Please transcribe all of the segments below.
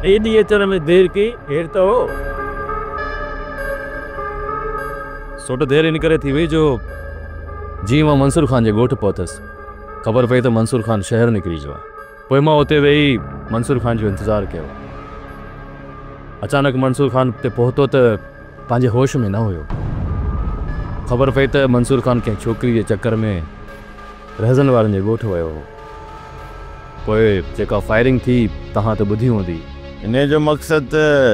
एडी अचण में देर की हेर तो हो सोट देर इन करे थी वई जो जी मां मंसूर खान जे ॻोठ पहुतस ख़बर पई तो मंसूर खान शहर निकरी जो पोइ मां उते वेही मंसूर खान जो इंतजार कियो अचानक मंसूर खान ते पहुतो तो पंहिंजे होश में न हुयो ख़बर पई तो मंसूर खान कंहिं छोकिरी जे चक्कर में रहज़न वारनि जे ॻोठ वियो हो पोइ जेका फायरिंग थी तव्हां तो ॿुधी हूंदी इन जो मक़सद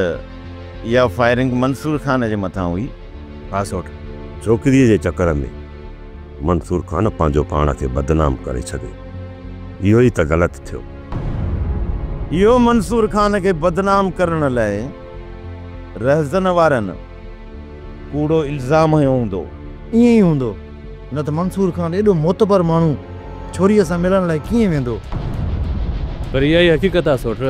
या फायरिंग मंसूर खान जे मथां हुई हा सोट छोकिरीअ जे चक्कर में मंसूर खान पंहिंजो पाण खे बदनाम करे छॾे इहो ई त ग़लति थियो इहो मंसूर खान के बदनाम करण लाइ रहज़न वारनि कूड़ो इल्ज़ाम हयो हूंदो ईअं ई हूंदो न त मंसूर खान एॾो मोतबर माण्हू छोरीअ सां मिलण लाइ कीअं वेंदो पर इहा ई हक़ीक़त आहे सोट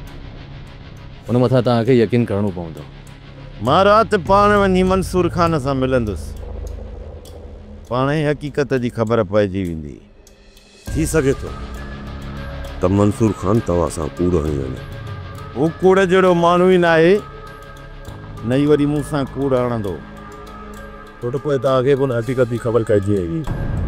उन मथां तव्हांखे यकीन करणो पवंदो मां राति पाण वञी मंसूर खान सां मिलंदुसि पाण ई हक़ीक़त जी ख़बर पइजी वेंदी थी सघे थो त मंसूर खान तव्हां सां कूड़ हणी वञे हू कूड़ जहिड़ो माण्हू ई न आहे न ई वरी मूं सां कूड़ हणंदो सोट पोइ तव्हांखे पोइ हक़ीक़त जी ख़बर कइजी आई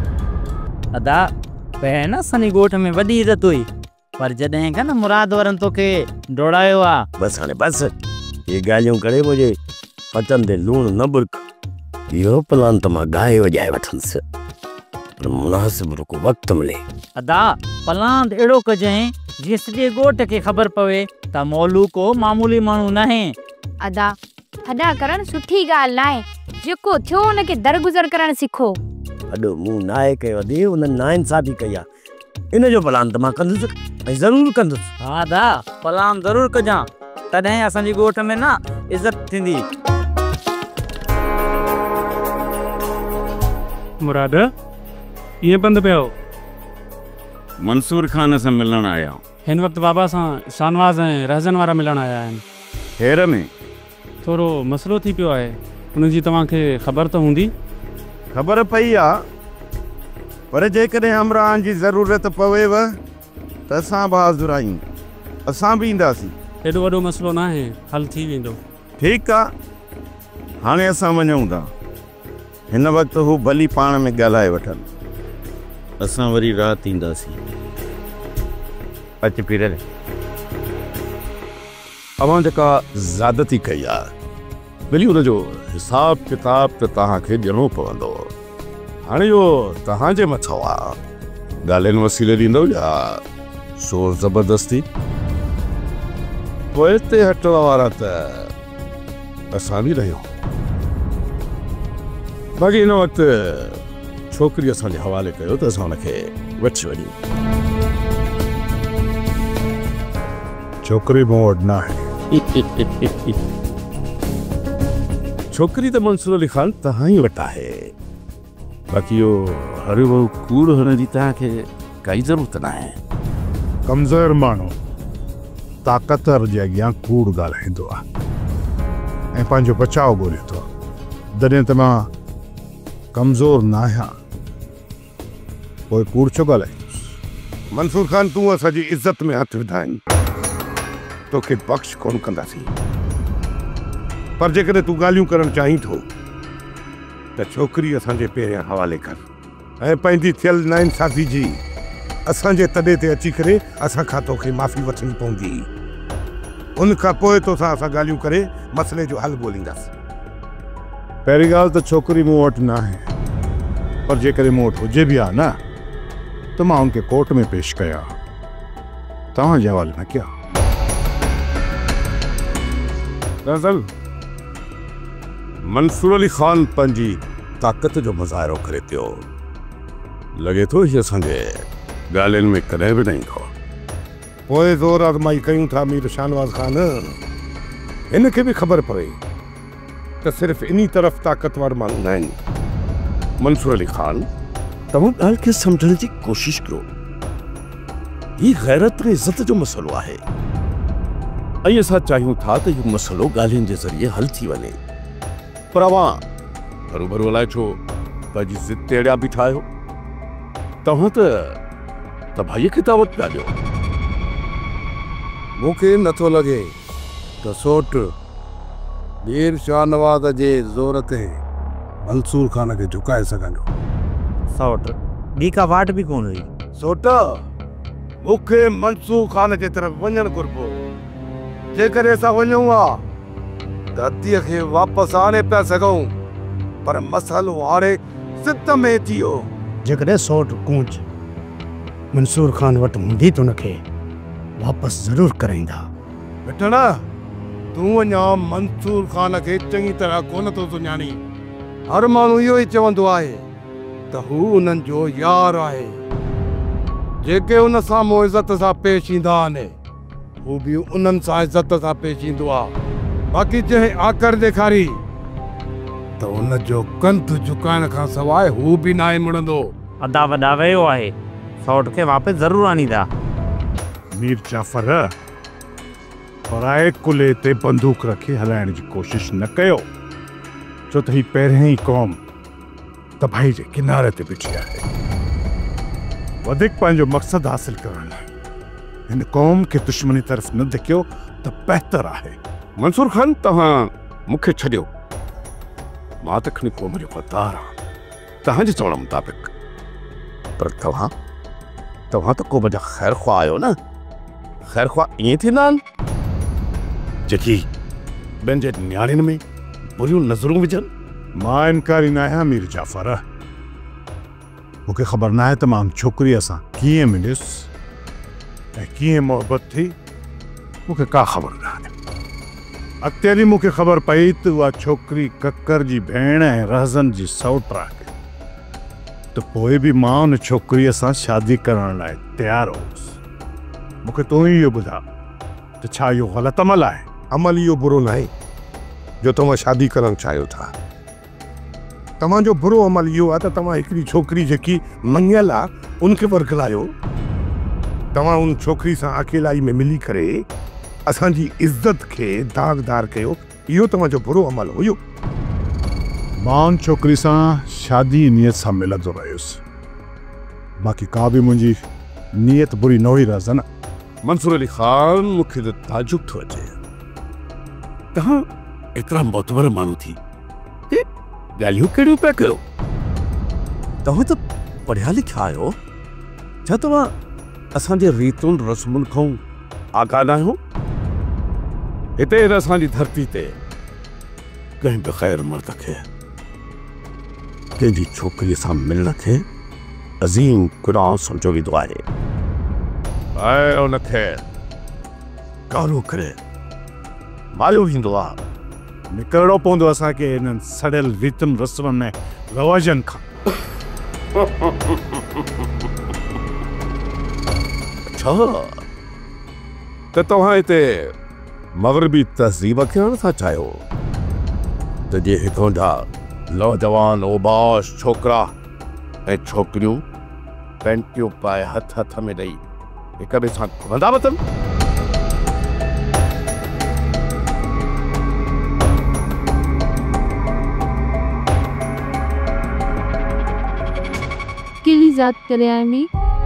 अदा पहिरियों न असांजी ॻोठ में वॾी इज़त हुई पर जॾहिं खां न मुराद वारनि तोखे दौड़ायो आहे बस हाणे बस ये ॻाल्हियूं करे मुंहिंजे पचनि ते लूणु न बुरक इहो प्लान त मां ॻाए वॼाए वठंदुसि पर मुनासिब रुको वक़्तु मिले अदा प्लान अहिड़ो कजांइ जीअं सॼे ॻोठ खे ख़बर पवे त मौलू को मामूली माण्हू न आहे अदा हॾा करण सुठी ॻाल्हि न आहे जेको थियो उनखे दरगुज़र करणु सिखो अॾो मूं नाए कयो अॼु उन नाइंसाफ़ी कई आहे इन जो प्लान त मां कंदुसि ऐं ज़रूरु कंदुसि हा दा प्लान ज़रूरु कजां तॾहिं असांजी ॻोठ में न इज़त थींदी मुराद ईअं बंदि पियो मंसूर खान सां मिलण आया हिन वक़्तु बाबा सां शानवाज़ ऐं रहज़न वारा मिलण आया आहिनि हेर में थोरो मसइलो थी पियो आहे उनजी तव्हांखे ख़बर त हूंदी ख़बर पई आहे पर जेकॾहिं हमराहनि जी ज़रूरत पवेव त असां बि हाज़ुर आहियूं असां बि ईंदासीं एॾो वॾो मसइलो न आहे हल थी वेंदो ठीकु आहे हाणे असां वञूं था हिन वक़्तु हू भली पाण में ॻाल्हाए वठनि असां वरी राति ईंदासीं अच पीरल अवां जेका ज़्यादती कई आहे भली उनजो हिसाब किताब त तव्हांखे ॾियणो पवंदो हाणे इहो तव्हांजे मथां आहे ॻाल्हियुनि वसीले ॾींदव या शोर ज़बरदस्ती पोइ हिते हटण वारा त असां बि रहियूं बाक़ी हिन वक़्तु छोकिरी असांजे हवाले कयो त असां हुनखे वठी वञूं छोकिरी मूं वटि न आहे छोकिरी त मंसूर अली खान तव्हां ई वटि आहे बाक़ी इहो हर वो कूड़ हणण जी तव्हांखे काई ज़रूरत न आहे कमज़ोर माण्हू ताक़तवर जे अॻियां कूड़ ॻाल्हाईंदो आहे ऐं पंहिंजो बचाव ॻोल्हे थो जॾहिं त मां कमज़ोर न आहियां पोइ कूड़ छो ॻाल्हाईंदुसि मंसूर खान तूं असांजी इज़त में हथ विधाईं तोखे बख़्श कोन कंदासीं पर जेकॾहिं तूं ॻाल्हियूं करणु चाहीं थो त छोकिरी असांजे पहिरियां हवाले कर ऐं पंहिंजी थियल नाइंसाफ़ी जी असांजे तॾे ते अची करे असां खां तोखे माफ़ी वठणी पवंदी उन खां पोइ तोसां असां ॻाल्हियूं करे मसइले जो हल ॻोल्हींदासीं पहिरीं ॻाल्हि त छोकिरी मूं वटि न आहे पर जेकॾहिं मूं वटि हुजे बि आहे न त मां उनखे कोर्ट में पेश कयां तव्हांजे हवाले न कयां दरअसल मंसूर अली खान पंहिंजी ताक़त जो मुज़ाहिरो करे पियो लॻे थो हीअ असांजे ॻाल्हियुनि में कॾहिं बि न ईंदो पोइ ज़ोर आज़माई कयूं था मीर शानवाज़ खान हिनखे बि ख़बर पवे त सिर्फ़ु इन तरफ़ ताक़तवर माण्हू न आहिनि मंसूर अली खान तव्हां ॻाल्हि खे सम्झण जी कोशिशि करो हीउ ग़ैरत ऐं इज़त जो मसइलो आहे ऐं असां चाहियूं था त इहो मसइलो ॻाल्हियुनि जे ज़रिए हल थी वञे पर अवां हरूभरू अलाए छो पंहिंजी ज़िद ते अड़िया बीठा आहियो तव्हां त भाईअ खे दावत पिया ॾियो मूंखे नथो लॻे त सोट वीर शाहनवाज़ जे ज़ोर ते मंसूर खान खे झुकाए सघंदो। सौट ॿी का वाट बि कोन हुई। सोट मूंखे मंसूर खान जे तरफ़ वञणु घुरिबो। जेकॾहिं असां वञूं हा त धरतीअ खे वापसि आणे पिया सघूं, पर मसइलो हाणे ज़िद में थी वियो। जेकॾहिं सौट कूंच मंसूर खान वटि हूंदी त हुनखे वापसि ज़रूरु कराईंदा। मिठड़ा, तूं अञा मंसूर खान खे चङी तरह कोन थो सुञाणी। हर माण्हू इहो ई चवंदो आहे त हू उन्हनि जो यार आहे। जेके उन साम्हूं इज़त सां पेश ईंदा आहिनि, हू बि उन्हनि सां इज़त सां पेश ईंदो आहे। बाक़ी जंहिं आकर ॾेखारी त उन जो कंध झुकाइण खां सवाइ हू बि न आहे मुड़ंदो। अदा वॾा वियो आहे, सौट खे वापसि ज़रूरु आणींदा। मीर जाफ़र पराए कुल्हे ते बंदूक रखी हलाइण जी कोशिश न कयो, छो त ही पहिरियों ई क़ौम तबाही जे किनारे ते बीठी आहे। वधीक पंहिंजो मक़सदु हासिल करण लाइ हिन क़ौम खे दुश्मनी तरफ़ न धिकियो त बहितर आहे। मंसूर खान, तव्हां मूंखे छॾियो, मां त खणी क़ौम जो वफ़ादार आहियां तव्हांजे चवण मुताबिक़। पर तव्हां त क़ौम जा ख़ैर ख़्वाह आहियो न। ख़ैर ख़्वाह ईअं थींदा आहिनि जेकी ॿियनि जे नियाणियुनि में बुरियूं नज़रूं विझनि। मां इनकारी न आहियां मीर जाफ़र। मूंखे ख़बर न आहे त मां छोकिरीअ सां कीअं मिलियुसि ऐं कीअं मोहबत थी, मूंखे का ख़बर न आहे। अॻिते हली मूंखे ख़बर पई त उहा छोकिरी ककर जी भेण ऐं रहज़न जी सौट आहे, त पोइ बि मां उन छोकिरीअ सां शादी करण लाइ तयारु हुउसि। मूंखे तूं ई इहो ॿुधा त छा इहो ग़लति अमल आहे? अमल इहो बुरो न आहे जो तव्हां शादी करणु चाहियो था। तव्हांजो बुरो अमल इहो आहे त तव्हां हिकिड़ी छोकिरी जेकी मङियल आहे उनखे वरगलायो। तव्हां उन छोकिरी सां अकेलाई में मिली करे असांजी इज़त खे दाग़दार कयो। इहो तव्हांजो बुरो अमल हुयो। मां उन छोकिरी सां शादी नियत सां मिलंदो रहियुसि, बाक़ी का बि मुंहिंजी नियत बुरी न हुई रहज़न। मंसूर अली ख़ान, मूंखे त ताजुब थो अचे, तव्हां एतिरा मोतबर माण्हू थी ॻाल्हियूं कहिड़ियूं पिया कयो? तव्हां त पढ़िया लिखिया आहियो, छा तव्हां असांजे रीतुनि रस्मुनि खां आगाह न आहियो? हिते असांजी धरती ते कंहिं बि ख़ैर मर्द खे कंहिंजी छोकिरीअ सां मिलण खे अज़ीम गुनाह सम्झो वेंदो आहे ऐं उनखे कारो करे मारियो वेंदो आहे। निकिरणो पवंदो असांखे हिननि सड़ियल रीतुनि रस्मनि ऐं रवाजनि खां। अच्छा, त तव्हां हिते मग़रिबी तहज़ीब खे आणण था चाहियो त जे हिकड़ा नौजवान ओबाश छोकिरा ऐं छोकिरियूं पेंटियूं पाए हथ हथ में ॾेई हिक ॿिए सां घुमंदा वतन? कहिड़ी ज़ात करे आए में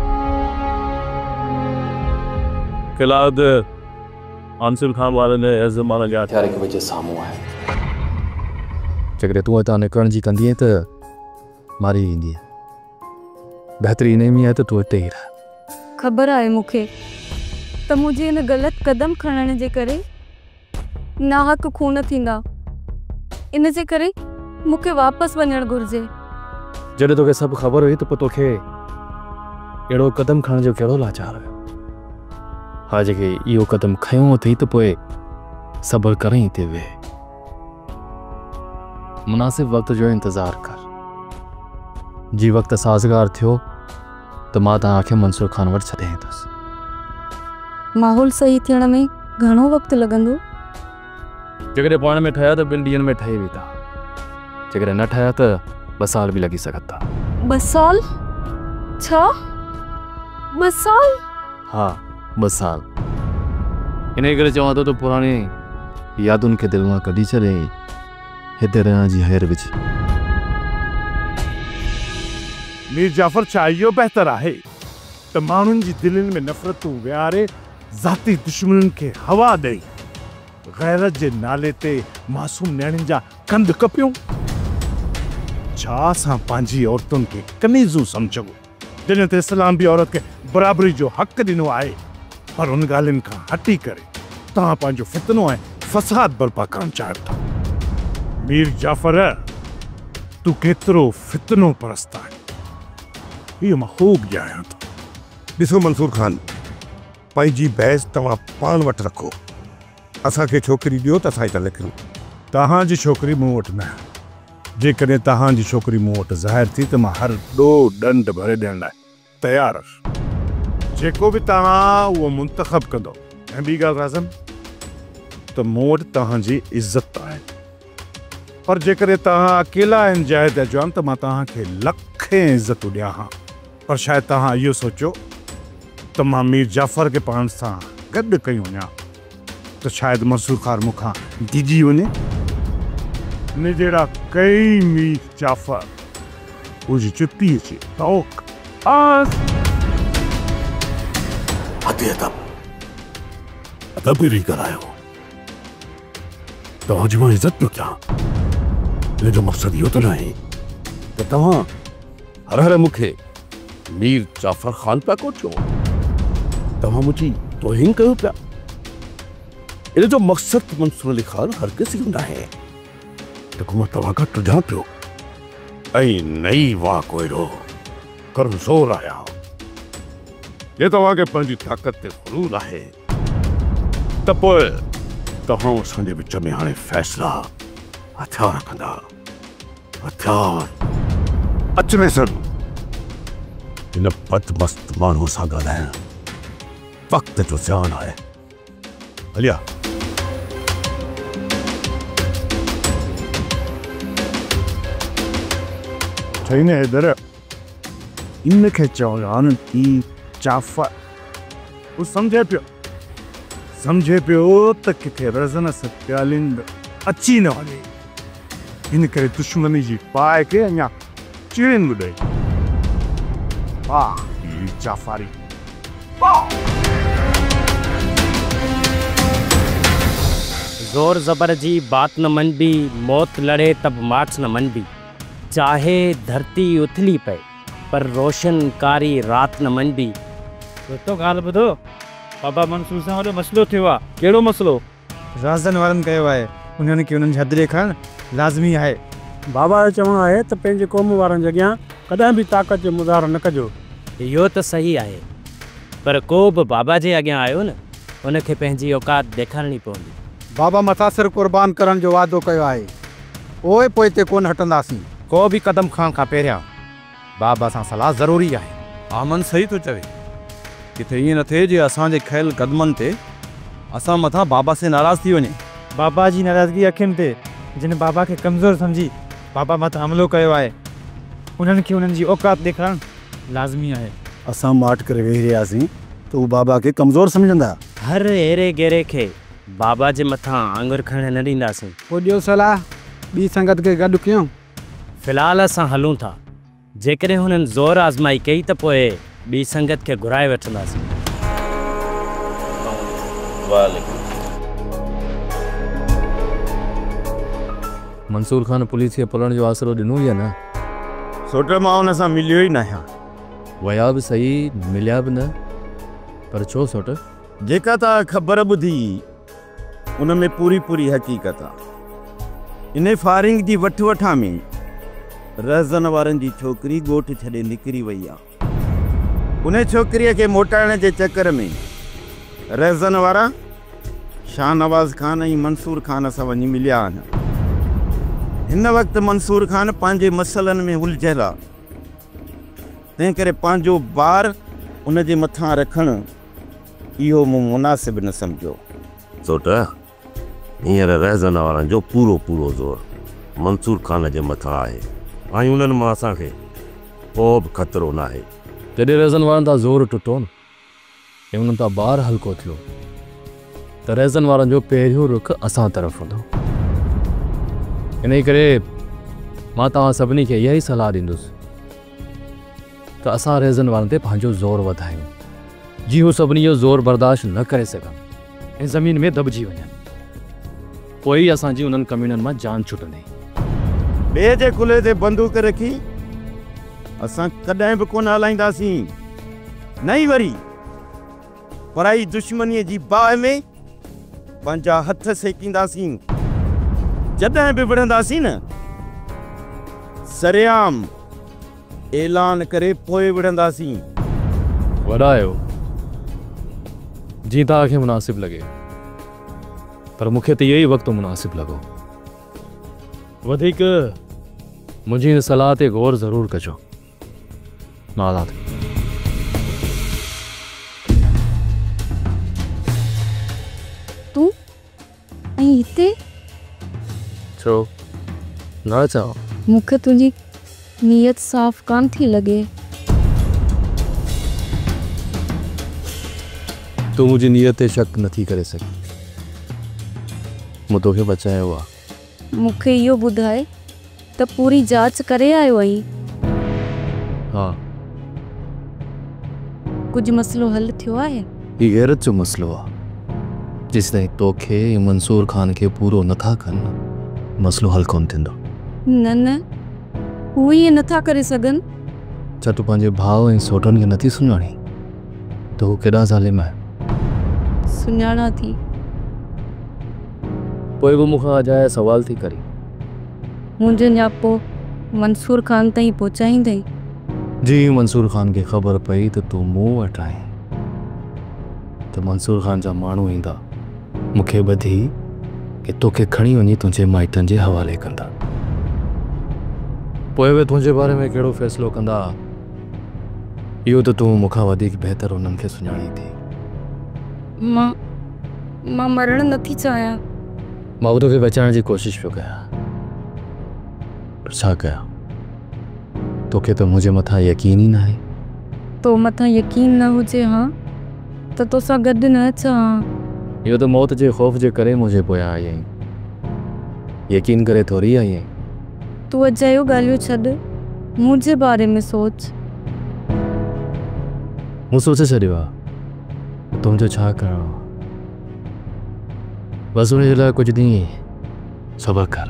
क़िलाद आंसिल खान वाले ने ज़माना जा हथियार की वजह साम्हूं आहे। जेकॾहिं तूं हितां निकिरण जी कंदी त मारी ईंदी। बहितरीन में आहे त तूं हिते ई रह। ख़बर आहे मूंखे त मुंहिंजे हिन ग़लति क़दम खणण जे करे नाहक खून थींदा। इन जे करे मूंखे वापसि वञणु घुरिजे। जॾहिं तोखे सभु ख़बर हुई त पोइ तोखे अहिड़ो क़दम खणण जो कहिड़ो लाचार हुयो? हा, जेके इहो क़दम खयों अथई त पोइ सब्र करें ते वेह। मुनासिब वक़्त जो इंतज़ार कर। जी वक़्त साज़गार थियो त मां तव्हांखे मंसूर खान वटि छॾे ईंदुसि। माहौल सही थियण में घणो वक़्तु लॻंदो? जेकॾहिं पाण में ठहिया त 2 ॾींहंनि में ठही वेंदा। जेकॾहिं न ठहिया त 2 साल बि लॻी सघनि था। 2 साल? छा 2 साल? हा, 2 साल। इन करे चवां थो त पुराणी यादुनि खे दिलि मां कढी छॾे, हिते रहण जी हैर विझ। मीर जाफ़र, छा इहो बहितर आहे त माण्हुनि जी दिलनि में नफ़रतूं विहारे ज़ाती दुश्मनुनि खे हवा ॾेई गैरत जे नाले ते मासूम नियाणियुनि जा कंध कपियूं। छा असां पंहिंजी औरतुनि खे कनीज़ूं सम्झूं जॾहिं त इस्लाम बि औरत खे बराबरी जो हक़ ॾिनो आहे। पर उन ॻाल्हियुनि खां हटी करे तव्हां पंहिंजो फितनो ऐं फसाद बर्पा करणु चाहियो था। मीर जाफ़र, तूं केतिरो फितनो परस्त आहे इहो मां ख़ूब ॼाणां थो। ॾिसो मंसूर खान, पंहिंजी बहस तव्हां पाण वटि रखो। असांखे छोकिरी ॾियो त असां था लिखूं। तव्हांजी छोकिरी मूं वटि न। जेकॾहिं तव्हांजी छोकिरी मूं वटि ज़ाहिर थी त मां हर ॾो ॾंड भरे ॾियण लाइ तयारु आहियां। जेको बि तव्हां उहो मुंतख़ब कंदो। ऐं ॿी ॻाल्हि राज़न, त मूं वटि तव्हांजी इज़त आहे। पर जेकॾहिं तव्हां अकेला आहिनि जाइ ते अचो त मां तव्हांखे लखें इज़तूं ॾियां हा। पर शायदि तव्हां इहो सोचो त मां मीर जाफ़र खे पाण सां गॾु कई वञा त शायदि मंसूर खान मूंखां डिॼी वञे। ने जहिड़ा कई मीर जाफ़र उनजी चुप्पी अचे तौक अदब भी करायो। तव्हांजी मां इज़त पियो कयां। इन जो मक़सदु इहो त न आहे त तव्हां हर हर मूंखे मीर जाफ़र खान पिया कोचो। तव्हां मुंहिंजी तौहीन कयो पिया। इन जो मक़सदु मंसूर अली खान हर किसी न आहे त मां तव्हां खां टुझां पियो ऐं नई वाह कोयरो कमज़ोर आहियां। ये तव्हांखे पंहिंजी ताक़त ते ग़ुरूर आहे त पोइ तव्हां असांजे विच में हाणे फ़ैसिला हथियार कंदा। हथियार अच में सर इन बदमस्त माण्हू सां ॻाल्हाइण वक़्त जो ज़्यान आहे। हलिया ठही न इधर इनखे चवनि ई जाफ़र। हू सम्झे पियो त किथे रज़न सत्यालिंद अची न वञे। इन करे दुश्मनी जी पाए खे अञा चिड़िन बि ॾेई। वाह जाफ़ारी जोर जबर जी बात न मनबी, मौत लड़े तब मार्च न मनबी। चाहे धरती उथली पए पर रोशन कारी रात न मनबी। तो ॻाल्हि ॿुधो, बाबा मंसूर सां वॾो मसइलो थियो आहे। कहिड़ो मसइलो? राज़न वारनि कयो आहे उन्हनि खे उन्हनि जी हद ॾेखारणु लाज़मी आहे। बाबा जो चवणु आहे त पंहिंजे क़ौम वारनि जे अॻियां कॾहिं बि ताक़त जो मुज़ाहिरो न कजो। इहो त सही आहे, पर को बि बाबा जे अॻियां आयो न उनखे पंहिंजी औकात ॾेखारणी पवंदी। बाबा मतासिर क़ुर्बान करण जो वादो कयो आहे। पोइ हिते कोन हटंदासीं। को बि क़दम खणण खां पहिरियां बाबा सां सलाह ज़रूरी आहे। आमन सही थो चवे। किथे ईअं न थिए जे असांजे खयल कदमनि ते असां मथां बाबा से नाराज़ थी वञे। बाबा जी नाराज़गी अखियुनि ते जिन बाबा खे कमज़ोर सम्झी बाबा मथां हमलो कयो आहे उन्हनि खे उन्हनि जी औकात ॾेखारणु लाज़मी आहे। असां माट करे वेही रहियासीं त उहे बाबा खे कमज़ोर सम्झंदा। हर अहिड़े गेरे खे बाबा जे मथां आंगुर खणण न ॾींदासीं। पोइ ॾियो सलाह ॿी संगत खे गॾु कयूं। फ़िलहाल असां हलूं था। जेकॾहिं हुननि ज़ोर आज़माई कई त पोइ ॿी संगत खे घुराए वठंदासीं। मंसूर खान पुलिस खे पुलण जो आसरो ॾिनो या न? सोट मां हुन सां मिलियो ई न आहियां। वया बि सही, मिलिया बि न। पर छो सोट? जेका तव्हां ख़बर ॿुधी उन में पूरी हक़ीक़त आहे। इन फायरिंग जी वठा में रज़न वारनि जी छोकिरी ॻोठु छॾे निकिरी वई आहे। उन छोकिरीअ खे मोटाइण जे चकर में रज़न वारा शाहनवाज़ खान ऐं मंसूर खान सां वञी मिलिया आहिनि। हिन वक़्तु मंसूर खान पंहिंजे मसइलनि में उलझियल आहे। तंहिं करे पंहिंजो ॿार उन जे मथां रखणु इहो मूं मुनासिब न सम्झो। सोट हींअर रज़न वारनि जो पूरो ज़ोर मंसूर खान जे मथां आहे ऐं उन्हनि मां असांखे को बि ख़तरो न आहे। जॾहिं रज़न वारनि तां ज़ोर टुटो न ऐं उन्हनि तां ॿार हल्को थियो त रज़न वारनि जो पहिरियों रुख असां तरफ़ हूंदो। इन करे मां तव्हां सभिनी खे इहा ई सलाह ॾींदुसि त असां रज़न वारनि ते पंहिंजो ज़ोर वधायूं जीअं हू सभिनी जो ज़ोर बर्दाश्त न करे सघनि ऐं ज़मीन में दॿिजी वञनि। पोइ असांजी उन्हनि कमीननि मां जान छुटंदी। ॿिए जे कुल्हे ते बंदूक रखी असां कॾहिं बि कोन हलाईंदासीं, नहीं वरी पराई दुश्मनीअ जी बाहि में पंहिंजा हथ सेकींदासीं। जॾहिं बि विढ़ंदासीं न सरेआम ऐलान करे पोइ विढ़ंदासीं। वॾा आहियो, जीअं तव्हांखे मुनासिब लॻे, पर मूंखे त इहो ई वक़्तु मुनासिब लॻो। वधीक मुंहिंजी हिन सलाह ते गौर ज़रूरु कजो। नाला तूं ऐं हिते छो न चओ? मूंखे तुंहिंजी नीयत साफ़ कान थी लॻे। तूं मुंहिंजी नीयत ते शक नथी करे सघी। मूं तोखे बचायो आहे। मूंखे इहो ॿुधाए त पूरी जांच करे आयो आहीं? हा। कुझु मसइलो हल थियो आहे? ही गैरत जो मसइलो आहे। जेसि ताईं तोखे मंसूर खान खे पूरो नथा कनि, मसइलो हल कोन थींदो। न न, हू ईअं नथा करे सघनि। छा तूं पंहिंजे भाउ ऐं सोटनि खे नथी सुञाणी त हू केॾा ज़ालिम आहे? सुञाणा थी। पोइ बि मूंखां अजाया सवाल थी करी। मुंहिंजो न्यापो मंसूर खान ताईं पहुचाईंदई? जी मंसूर खान खे ख़बर पई त तूं मूं वटि आहीं त मंसूर खान जा माण्हू ईंदा, मूंखे ॿधी कि तोखे खणी वञी तुंहिंजे माइटनि जे हवाले कंदा। पोइ उहे तुंहिंजे बारे में कहिड़ो फ़ैसिलो कंदा, इहो त तूं मूंखां वधीक बहितर उन्हनि खे सुञाणी थी। मां मरणु नथी चाहियां। मां तोखे बचाइण जी कोशिशि पियो कयां, पर छा कयां? तोखे त मुंहिंजे मथां यकीन ई न आहे। तो मथां यकीन न हुजे हा त तोसां गॾु न अचां। इहो त मौत जे ख़ौफ़ जे करे मुंहिंजे पोयां आई आहीं, यकीन करे थोरी आई आहीं। तूं अजायो ॻाल्हियूं छॾ, मुंहिंजे बारे में सोच। मूं सोचे छॾियो आहे तुंहिंजो छा करिणो आहे। बसि उनजे लाइ कुझु ॾींहं सब्र कर।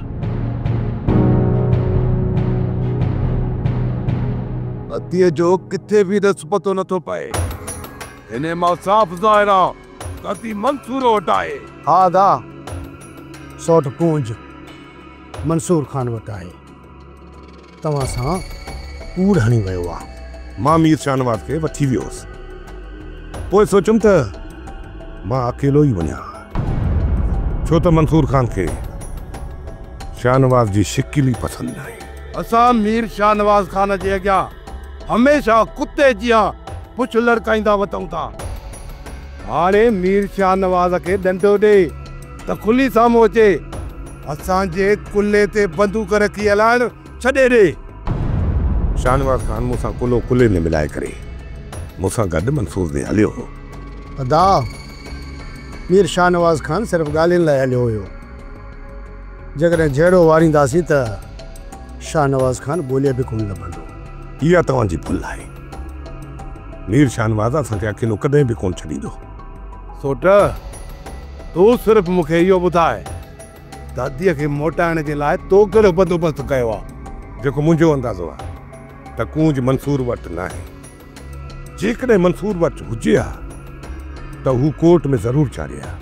अतीअ जो किथे बि रस पतो नथो पए। हिन मां साफ़ ज़ाहिर आहे अती मंसूर वटि आहे। हा दा, सौट पूंज मंसूर खान वटि आहे। तव्हां सां कूड़ हणी वियो आहे। मां मीर शाहनवाज़ खे वठी वियोसि, पोइ सोचुमि त मां अकेलो ई वञा, छो त मंसूर खान खे शाहनवाज़ जी शिकिल ई पसंदि आहे। असां मीर शाहनवाज़ खान जे अॻियां हमेशह कुते जियां पुछ लड़काईंदा वतऊं था। हाणे मीर शाहनवाज़ खे डंडो ॾे त खुली साम्हूं अचे, असांजे कुल्हे ते बंदूक रखी हलाइण छॾे ॾे। शाहनवाज़ खान मूंसां कुल्हो कुल्हे में मिलाए करे मूंसां गॾु मंसूर ॾे हलियो। अदा, मीर शाहनवाज़ खान सिर्फ़ु ॻाल्हियुनि लाइ हलियो हुयो। जेकॾहिं जहिड़ो वारींदासीं त शाहनवाज़ खान ॿोलीअ बि कोन लभंदो। इहा तव्हांजी भुल आहे। मीर शाहनवाज़ असांखे अकेलो कॾहिं बि कोन छॾींदो। सोट, तूं सिर्फ़ु मूंखे इहो ॿुधाए दादीअ खे मोटाइण जे लाइ तो कहिड़ो बंदोबस्त कयो आहे? जेको मुंहिंजो अंदाज़ो आहे त कूंज मंसूर वटि न आहे। जेकॾहिं मंसूर वटि हुजे हा त हू कोर्ट में ज़रूरु चाढ़े हा।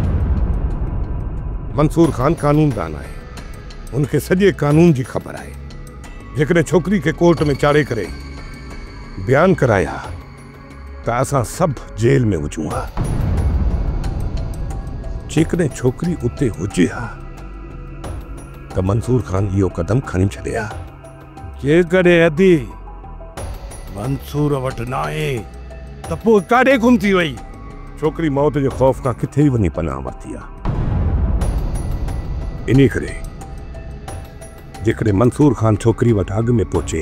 मंसूर खान कानूनदान आहे, उनखे सॼे कानून जी ख़बर आहे। जेकॾहिं छोकिरी खे कोर्ट में चाढ़े करे बयान कराया त असां सभु जेल में हुजूं हा। जेकॾहिं छोकिरी उते हुजे हा त मंसूर खान इहो कदम खणी छॾे हा। जेकॾहिं अदी मंसूर वटि न आहे त पोइ काॾे गुम थी वई? छोकिरी मौत जे ख़ौफ़ खां किथे ई वञी पनाह वरिती आहे। इन करे जेकॾहिं मंसूर खान छोकिरी वटि अॻु में पहुचे,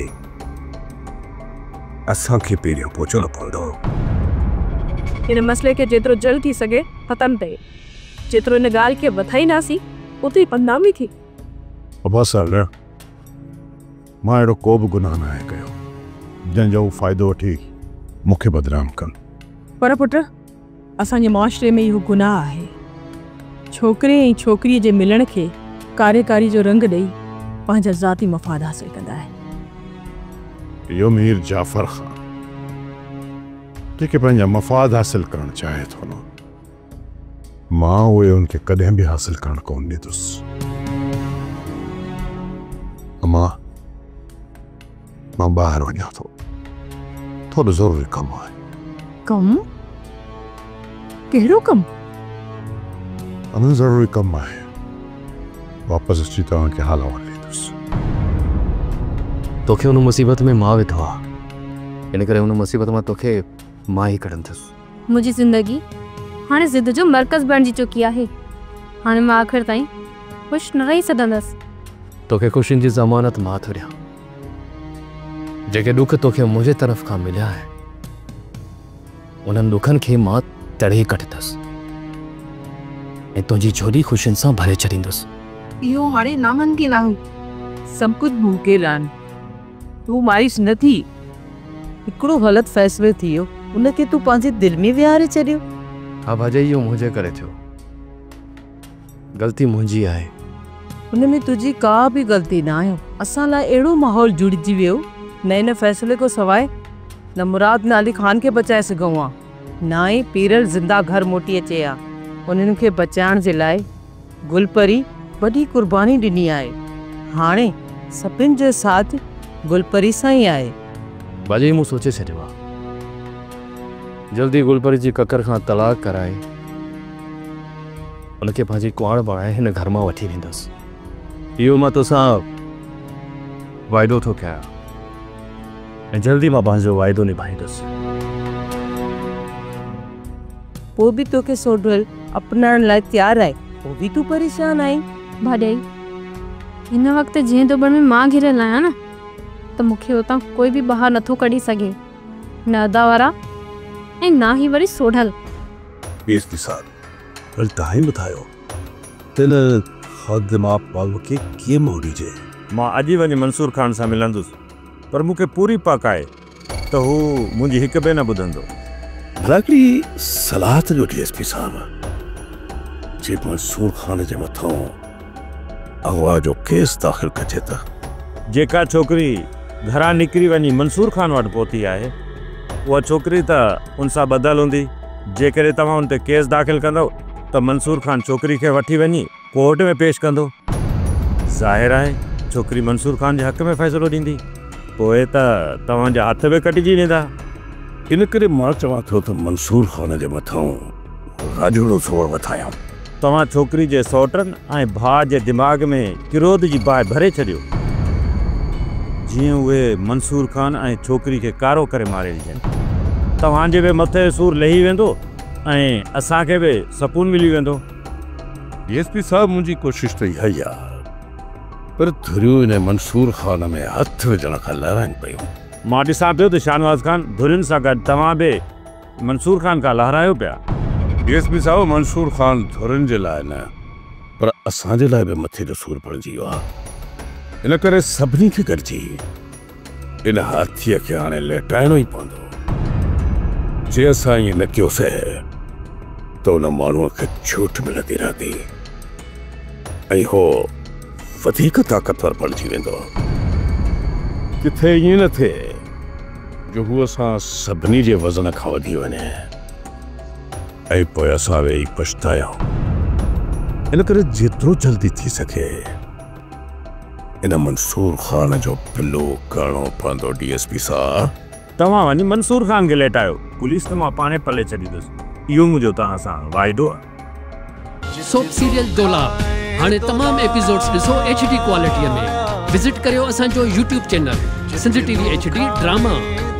असांखे पहिरियों पहुचणो पवंदो। हिन मसइले खे जेतिरो जल्द थी सघे ख़तमु थिए, जेतिरो हिन ॻाल्हि खे वधाईंदासीं ओतिरी बदनामी थी। अब्बास साहब, मां अहिड़ो को बि गुनाह न आहे कयो जंहिंजो फ़ाइदो वठी मूंखे बदनाम कनि। पर पुट, असांजे मुआशरे में इहो गुनाह आहे। छोकिरे ऐं छोकिरीअ जे मिलण खे कार्यकारी जो रंग ॾेई पंहिंजा ज़ाती मफ़ाद हासिल कंदा आहिनि। इहो मीर जाफ़र ख़ान जेके पंहिंजा मफ़ाद हासिल करणु चाहे थो न, मां उहे उनखे कॾहिं बि हासिल करणु कोन ॾींदुसि। मां ॿाहिरि वञां थो, थोरो ज़रूरी कमु आहे। कमु? कहिड़ो कमु? अञा ज़रूरी कमु आहे, वापसि अची तव्हांखे हाल अहिवालु ॾींदुसि। तोखे उन मुसीबत में मां विधो आहे, इन करे उन मुसीबत मां तोखे मां ई कढंदुसि। मुंहिंजी ज़िंदगी हाणे ज़िद जो मर्कज़ बणिजी चुकी आहे। हाणे मां आख़िर ताईं ख़ुशि न रही सघंदसि। तोखे ख़ुशियुनि जी ज़मानत मां थो ॾियां। जेके ॾुख तोखे मुंहिंजे तरफ़ खां मिलिया आहिनि, उन्हनि ॾुखनि खे मां तड़े कढंदुसि ऐं तुंहिंजी झोली ख़ुशियुनि सां भरे छॾींदुसि। इहो हाणे नामुमकिन आहे। सभु कुझु मुमकिन आहे। तूं मायूस न थी। हिकिड़ो ग़लति फ़ैसिलो थी वियो, उनखे तूं पंहिंजे दिलि में विहारे छॾियो। हा भाॼई, इहो मुंहिंजे करे थियो। ग़लती मुंहिंजी आहे। उन में तुंहिंजी का बि ग़लती न आहे। असां लाइ अहिड़ो माहौल जुड़िजी वियो, न इन फ़ैसिले को सवाइ न मुराद न अली ख़ान खे बचाए सघूं हा, न ई पीरल ज़िंदा घर मोटी अचे हा। उन्हनि खे बचाइण जे लाइ गुलपरी वॾी कुर्बानी ॾिनी आहे। हाणे सभिनि जो साथ गुलपरी सां ई आहे। भाॼई, मूं सोचे छॾियो आहे, जल्दी गुलपरी जी ककर खां तलाक कराए उनखे पंहिंजी कुंवार बणाए हिन घर मां वठी वेंदुसि। इहो मां तोसां वाइदो थो कयां ऐं जल्दी मां पंहिंजो वाइदो निभाईंदुसि। पोइ बि तोखे सोढल अपनाइण लाइ तयारु आहे, पोइ बि तूं परेशान आहीं। भाॼई, हिन वक़्तु जंहिं दौर में मां घिरियल आहियां न, त मूंखे उतां कोई बि ॿाहिरि नथो कढी सघे, न अदावारा ऐं ना ही वरी सोढल। बेइज्जती साहब, कल तव्हां ई ॿुधायो त न ख़ादिमा पाल खे कीअं मोड़ीजे। मां अॼु वञी मंसूर ख़ान सां मिलंदुसि, पर मूंखे पूरी पक आहे त हू मुंहिंजी हिकु बि न ॿुधंदो। भलाकड़ी सलाह त ॾियो DSP साहब, जे मंसूर ख़ान जे मथां अगवा जो केस दाख़िल कजे त जेका छोकिरी घरां निकिरी वञी मंसूर ख़ान वटि पहुती आहे, उहा छोकिरी त उन सां ॿधल हूंदी। जेकॾहिं तव्हां उन ते केस दाख़िल कंदव त मंसूर ख़ान छोकिरी खे वठी वञी कोर्ट में पेश कंदो। ज़ाहिर आहे छोकिरी मंसूर ख़ान जे हक़ में फ़ैसिलो ॾींदी, पोइ त तव्हांजा हथ बि कटिजी वेंदा। इन करे मां चवां थो त मंसूर ख़ान जे मथां राजोड़ो सोड़ वठायां। तव्हां छोकिरी जे सौटनि ऐं भाउ जे दिमाग़ में किरोध जी बाहि भरे छॾियो, जीअं उहे मंसूर ख़ान ऐं छोकिरी खे कारो करे मारे ॾिजनि। तव्हांजे बि मथे सूर लही वेंदो ऐं असांखे बि सकून मिली वेंदो। DSP साहब, मुंहिंजी कोशिशि त इहा ई आहे, पर धुरियूं इन मंसूर ख़ान में हथ विझण खां लहराइनि पियूं। मां ॾिसां पियो त शाहनवाज़ ख़ान धुरियुनि सां गॾु तव्हां बि मंसूर ख़ान खां लहरायो पिया। DSP साहब, मंसूर ख़ान धुरियुनि जे लाइ न, पर असांजे लाइ बि मथे जो सूर पड़जी वियो आहे। इन करे सभिनी खे गॾिजी इन हाथीअ खे हाणे लेटाइणो ई पवंदो। जे असां ईअं न कयोसीं त उन माण्हूअ खे छूट मिलंदी रहंदी ऐं हो वधीक ताक़तवर बणिजी वेंदो। किथे ईअं न थिए जो हू असां सभिनी जे वज़न खां वधी वञे ऐं पोइ असां वेही पछतायूं। इन करे जेतिरो जल्दी थी सघे इन मंसूर ख़ान जो पिल्लो करणो पवंदो। DSP साहब, तव्हां वञी मंसूर ख़ान खे लेटायो, पुलिस त मां पाणे पले छॾींदुसि। इहो मुंहिंजो तव्हां सां वाइदो आहे। सोप सीरियल डोलाव हाणे तमाम एपिसोड्स ॾिसो HD क्वालिटीअ में। विज़िट करियो असांजो YouTube channel Sindh TV HD drama.